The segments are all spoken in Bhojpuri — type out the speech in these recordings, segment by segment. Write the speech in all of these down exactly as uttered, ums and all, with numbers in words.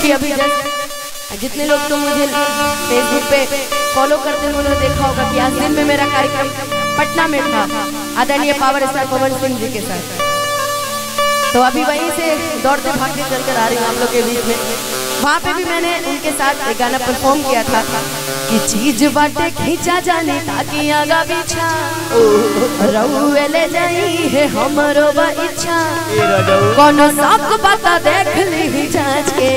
क्योंकि अभी जस्ट जितने लोग तो मुझे फेसबुक पे फॉलो करते हैं उन्होंने देखा होगा कि आज दिन में मेरा कार्यक्रम पटना में था आदरणीय पावर स्टार पवन सिंह जी के साथ। तो अभी वहीं से दौड़ते भागते चलकर आ रही हूँ आप लोग के बीच में। वहाँ पे भी मैंने उनके साथ एक गाना परफॉर्म किया था कि चीज बाटे खींचा जाने ताकि आगा पीछा रहुए ले जाई है हमरो इच्छा कोनो सब बात देख ली जांच के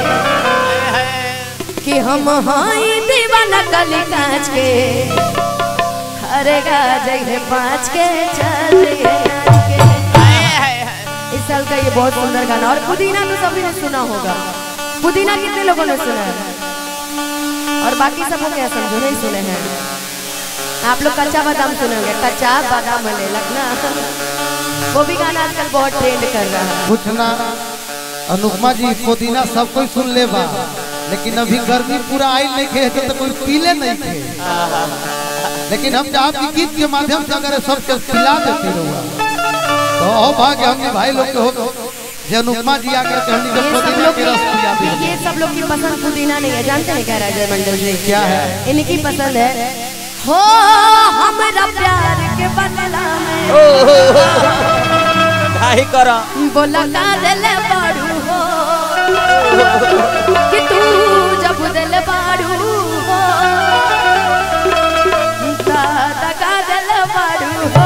कि हम हाई दीवाना कली कांच के अरे गाजे है पाँच के चल के। इस साल का ये बहुत सुंदर गाना और पुदीना तो सभी ने सुना होगा। पुदीना कितने लोगों ने सुना है और बाकी सब क्या समझो नहीं सुने हैं। आप लोग कच्चा बादाम सुने होंगे, कच्चा बादाम ले लगना वो भी गाना आजकल बहुत ट्रेंड कर रहा है। पूछना अनुपमा जी पुदीना सब कोई सुन ले बा लेकिन अभी गर्मी पूरा आई नहीं खे तो कोई पीले नहीं थे लेकिन हम आपकी गीत के माध्यम से अगर सबके पिला देते रहुआ तो ओ भाग्य हमने भाई लोग के हो अनुपमा जी आकर कहनी के पुदीना के रस पिया दे। ये सब लोग की पसंद पुदीना नहीं है, जानते हैं क्या राजा मंडल जी क्या है इनकी पसंद है हो हमरा प्यार के बदला में भाई करा बोला का दिल बाड़ू हो कि तू जब दिल बाड़ू हो दादा का दिल बाड़ू हो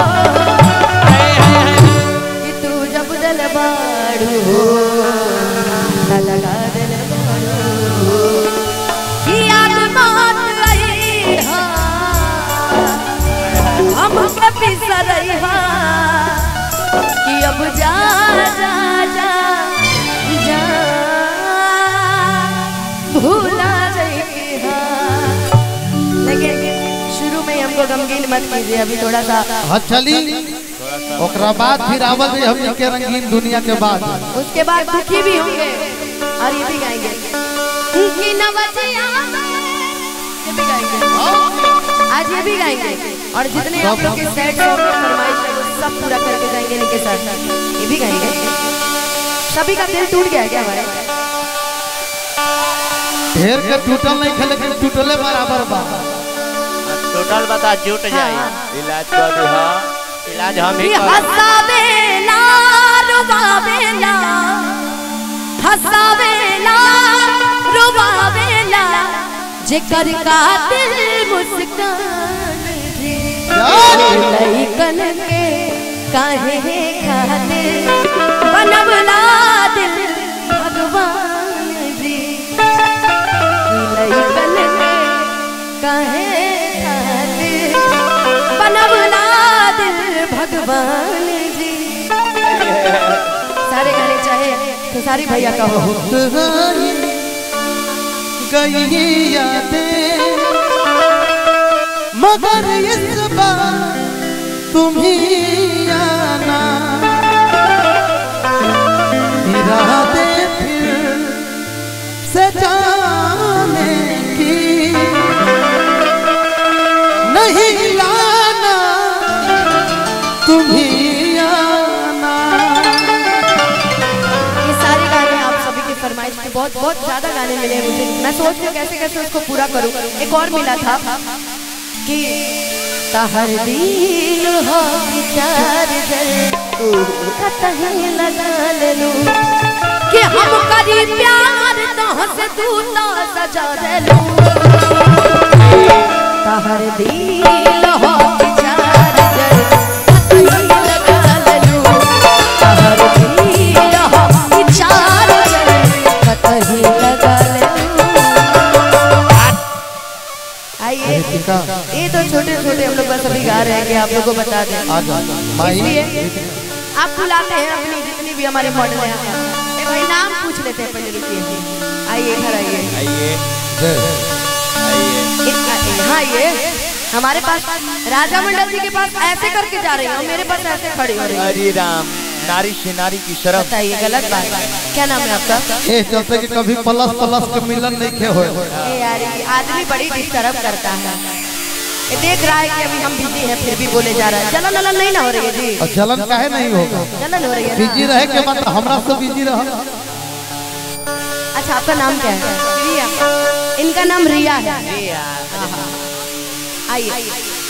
कि तू जब दिल बाड़ू हो दादा का दिल बाड़ू हो कि याद मत आई हा हम के पिसा रही हा कि अब जा जा जा जा भूला जाएगी हाँ। लेकिन शुरू में हमको गमगीन मत कीजिए, अभी थोड़ा सा हाँ चली ओकरा बाद फिर आवल गई हम के रंगीन दुनिया के बाद उसके बाद दुखी भी होंगे और ये भी गाएंगे कि नवजिया ये भी गाएंगे आज ये भी गाएंगे और जितने आप लोग के सैड सॉन्ग की फरमाइश है वो सब पूरा करके जाएंगे इनके साथ ये भी गाएंगे। सभी का दिल टूट गया क्या हमारे ढेर के टूटल नहीं खे लेकिन टूटले बराबर बा टोटल बता जुट जाए इलाज कर दे हां इलाज हम ही कर हसावेला रुबावेला हसावेला रुबावेला जेकर का दिल मुस्कान रे लइकन के काहे खातिर बनवला दिल भगवान जी लइकन के काहे खातिर बनवला दिल भगवान जी। सारे गाने चाहे तो सारी भैया का हो गई यादें मगर इस बार तुम ही आना इरादे फिर से जाने की नहीं लाना तुम ही आना। ये सारे गाने आप सभी की फरमाइश में बहुत बहुत ज्यादा गाने मिले मुझे। मैं सोच रही हूँ कैसे कैसे उसको पूरा करूँ। एक और मिला था कि तहर दिल हो विचार कतही लगा ले लूं कि हम करी प्यार तोह से तू तो सजा दे लूं तहर दिल हो विचार कतही लगा ले लूं तहर दिल हो विचार कतही लगा ले लूं। आइए ये तो छोटे छोटे हम लोग बस अभी गा रहे हैं कि आप लोगों को बता दें। इसलिए आप बुलाते हैं अपनी जितनी भी हमारे मॉडल हैं ए भाई नाम पूछ लेते हैं पहले रुकिए। आइए इधर आइए आइए हाँ ये हमारे पास राजा मंडल जी के पास ऐसे करके जा रही हूँ मेरे पास ऐसे खड़ी हो रही है। अरे राम नारी से नारी की शर्म बताइए गलत बात क्या नाम है आपका? ये चलते कि कभी प्लस प्लस के मिलन नहीं खे होए। ए यार आदमी बड़ी डिस्टर्ब करता है। ये देख रहा है कि अभी हम बिजी हैं फिर भी बोले जा रहा है। जलन वलन नहीं ना हो रही है जी? और जलन काहे नहीं होगा? जलन हो रही है। बिजी रहे के बाद हमरा से बिजी रह। अच्छा आपका नाम क्या है? रिया। इनका नाम रिया है। रिया। आइए।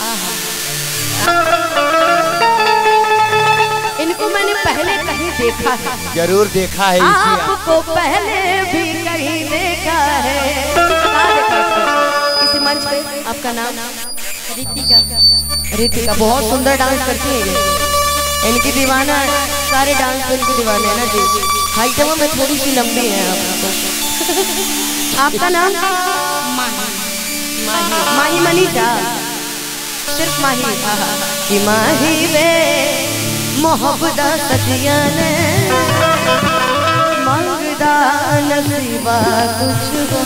इनको मैंने पहले कहीं देखा है। जरूर देखा है इसी आपको पहले भी कहीं देखा है। कहाँ देखा है? किसी मंच पे। आपका नाम? रितिका। रितिका बहुत सुंदर डांस करती है ये। इनकी दीवाना है, सारे डांस पे इनकी दीवाने हैं ना जी। हाइट में थोड़ी सी लंबी है आपको। आपका नाम? माही। माही माही मनीषा। सिर्फ माही। कि माही वे मोहब्बत सचिया ने मंगदा नसीबा कुछ हो।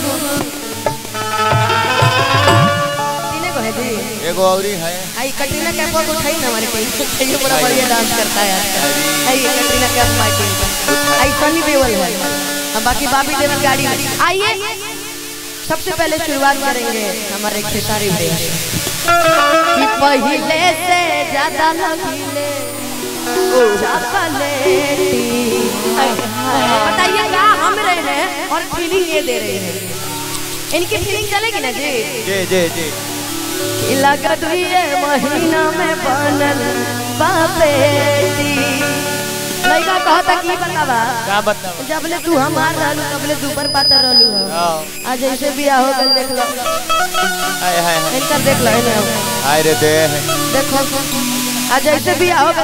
तीने को है जी। एगो औरी है। आई कटरीना कैफ को उठाई ना हमारे टीम। ये बड़ा बढ़िया डांस करता है आजकल। आई कटरीना कैफ हमारी टीम का। आई सनी देओल है। हम बाकी बाबी देओल गाड़ी में। आइए सबसे पहले शुरुआत करेंगे हमारे खेसारी भाई कि पहले से ज्यादा लकीले बताइए क्या हम रहे हैं और फीलिंग ये दे रहे हैं। इनकी फीलिंग चलेगी ना जी? जी जी जी। लगत ये महीना में बनल बापेटी। लड़का कहता कि बतावा क्या बतावा? जब ले तू हमार रहलू तब ले ऊपर पातर रहलू है। आज ऐसे बियाह हो गल देख लो। हाय हाय इनका देख लो। हाय रे दे। देखो आज ऐसे बियाह हो गल